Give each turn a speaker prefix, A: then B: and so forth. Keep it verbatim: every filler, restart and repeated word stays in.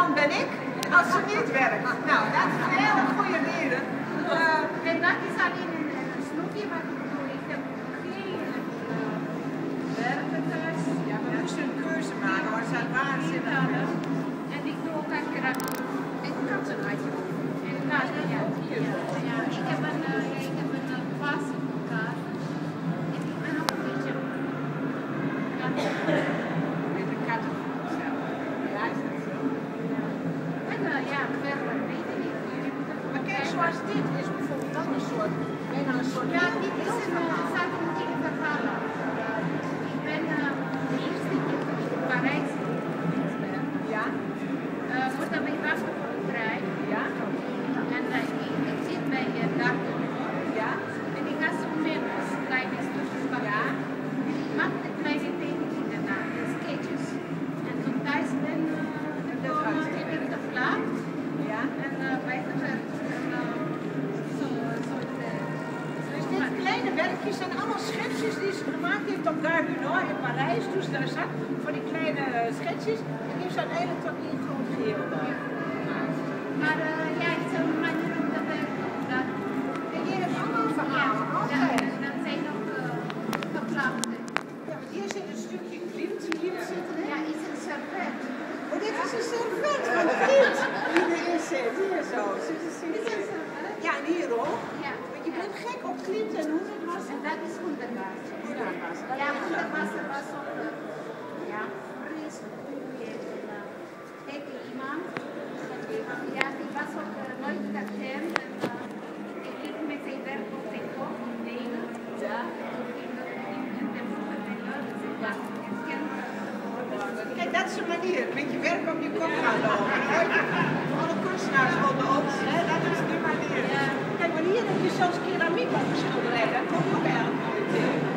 A: dan ben ik als ze niet werkt. Nou, dat is een hele goede reden. Uh,
B: en dat is alleen een, een snoepje wat ik doe. Ik heb geen uh, werken thuis.
A: Ja, we moesten een keuze maken, maar ze waren zitten.
B: En ik doe ook een keer een kattenuitje. En katten, ja. Ja, ik heb een, uh, ik heb een uh, pas in elkaar. En ik ben ook een beetje katten.
A: Met de katten zelf. Ja, is dat zo?
B: En uh, ja, verder weet ik niet.
A: Maar kijk, zoals dit is bijvoorbeeld dan een soort, bijna een soort
B: ja, dit is een uh, zakelijke verhalen. Ik ben uh, de eerste keer in Parijs geweest.
A: Ja?
B: Uh, wordt dan bij wachten voor een trein.
A: Ja?
B: En uh, ik, ik zit bij uh, Darten.
A: Ja?
B: En ik ga zo memos, kleine stukjes papier.
A: Ja?
B: En ik maak de kleine tekeningen na, de sketches. En toen thuis ben uh, gekomen, heb ik de vlag.
A: Ja?
B: En uh, bijgewerkt. En uh, zo, zo de...
A: Dus dit kleine werkjes zijn allemaal schetsjes die ze gemaakt heeft op Gare du Nord in Parijs, toen ze daar zat, voor die kleine schetsjes. En die heeft ze uiteindelijk tot in het groot geheel daar.
B: Maar uh, ja, het is een manier om te werken. Dat,
A: En je hebt allemaal verhalen,
B: ja,
A: altijd.
B: dat, dat zijn ook uh, geplaatst.
A: Ja, maar hier zit een stukje klimt hier zitten.
B: Ja, is een servet.
A: Oh, dit is een servet van het kind die erin zit. Hier zo. Zit een
B: Is een
A: servet.
B: servet?
A: Ja, en hier ook.
B: Ja.
A: Want je bent gek op klimt en hoe dat was.
B: En dat is hondenwassen.
A: Hondenwassen.
B: Ja, hondenwassen was ook uh, ja, vreselijk goeie uh, gekke iemand. Ja, die was ook uh, nooit geternd en uh, ik liep met zijn werk op zijn kop in Nederland.
A: Ja.
B: In de voetballen, dus ik was herkend.
A: Kijk, dat is een manier. Met je werk op je kop gaan lopen. Alle kunstenaars onder ons, hè? Dat is de manier.
B: Ja.
A: Kijk, maar hier heb je zelfs keramiek op de schilderij. Dat komt ook eigenlijk nooit in.